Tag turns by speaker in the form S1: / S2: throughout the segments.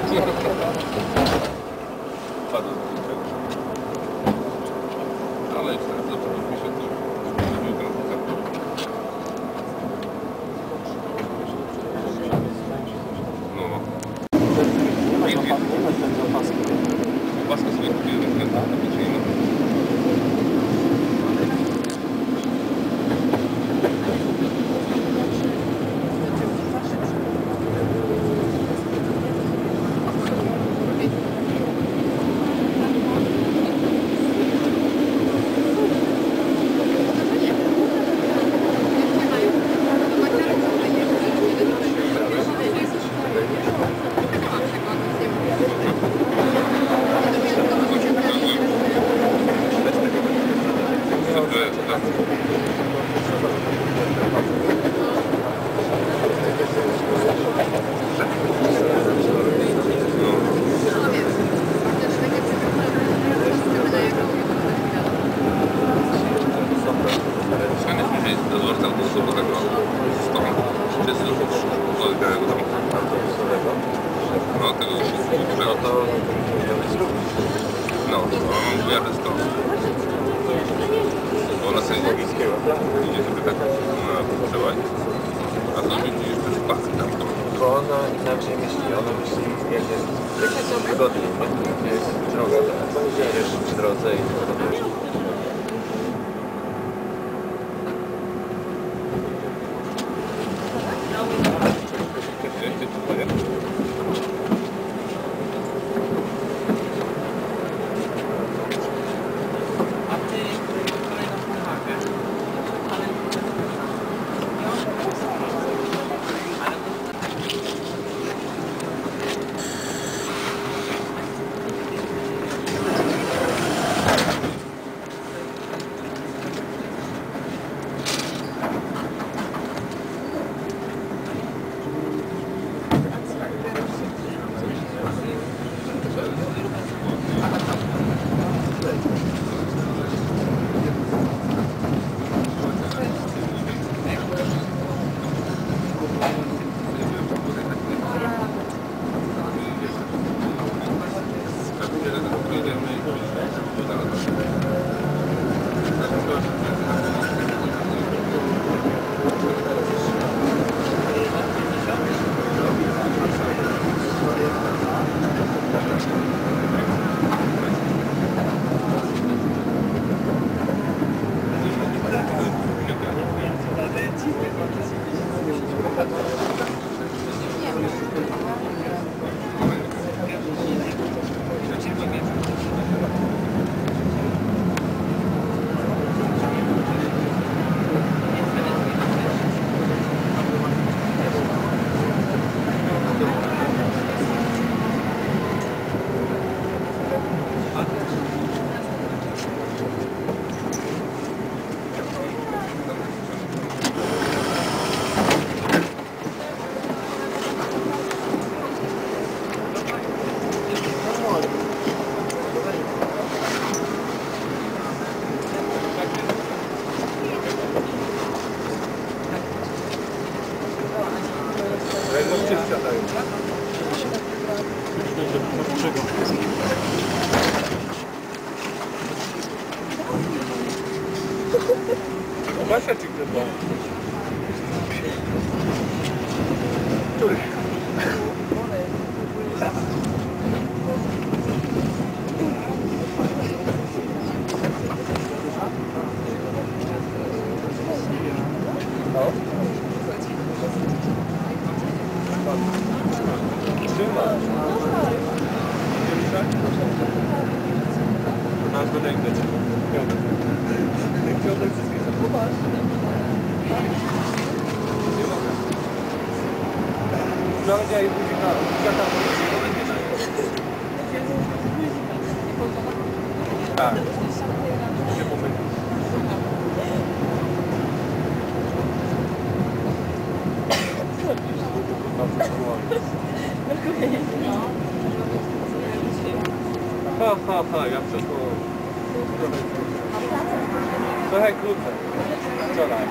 S1: Ale już teraz dobrze mi się Paska sobie kupiłem na pieczenie.
S2: Basia ci chyba. Który? Tak. Ha, ja przeszło trochę krócej wczoraj.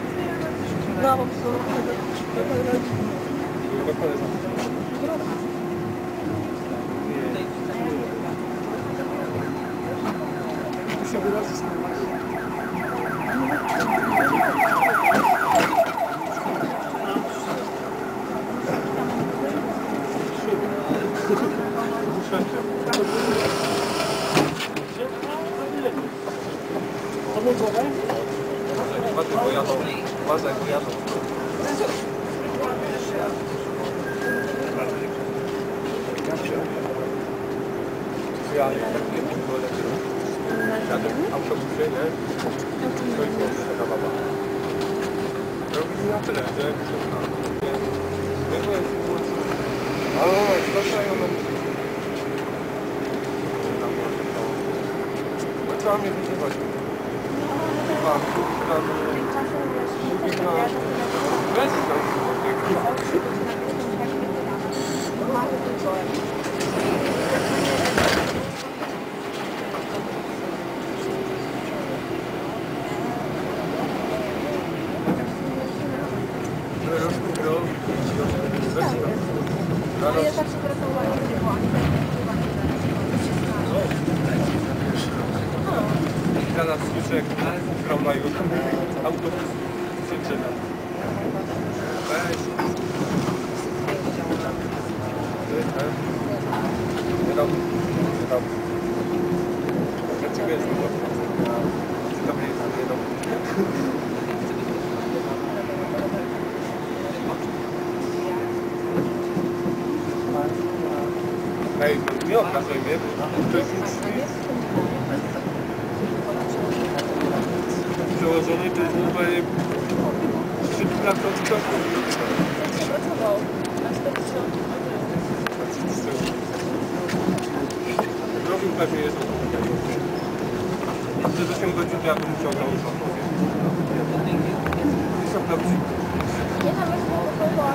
S2: No, po prostu. Uważaj, bo jadą. Uważaj, bo jadą. Ja nie wiem, autobusie, nie? To jest taka baba. Robili na tyle, że jak się nie byłem sytuacji. Ale zdarzają nam. No trzeba mnie wyzywać. A, tam... Weź
S3: Ale ja tak się wracała, nie było ani
S2: ja nas słyszę jak w tramwaju, autobus krzyczy nam. Weź. Nie dam. Nie dam. Ja ciebie jestem. Ty tam jest, nie dam. Ej, nie obrażaj mnie, to jest nic. Przełożony to jest normalnie 3%
S3: pracował.
S2: Robił pewnie jest przez 8 godzin ja bym ciągnął. Są dobrze.
S3: Nie tam jest było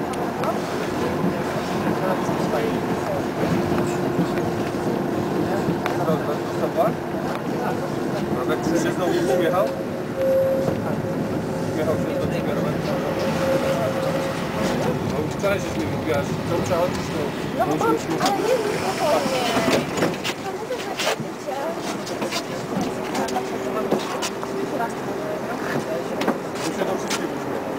S2: A tak się znowu uśmiechał? Uśmiechał się do ciebie, Robert? No wczoraj się z nim mówiłaś, co trzeba odnieść,
S3: no bo ale nie spokojnie. To mówię, że chcecie.
S2: Tu się do wszystkich uśmiechał.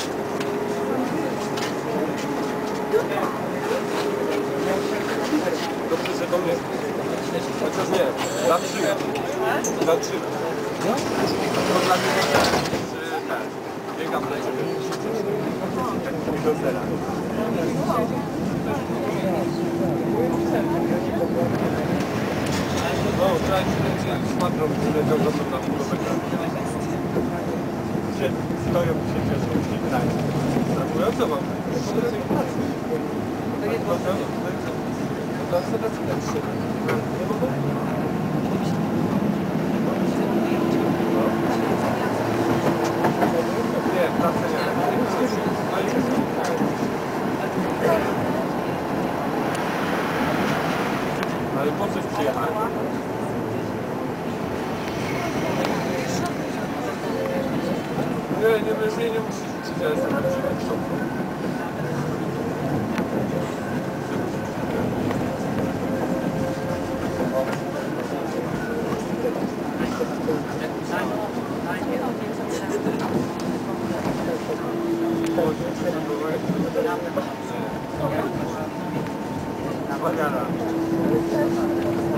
S2: Dobrze, że do mnie. Chociaż nie, zatrzymam. Zatrzymam. To dla mnie że tak, biegam na ciebie. I do zera. No, wczoraj się szmatrą, które ciągną na północę. Gdzie stoją i się cieszą, nie grają. Ja co mam? Nie, pracę nie. Ale po coś przyjechać? Nie musisz liczyć, ja jestem Bagana.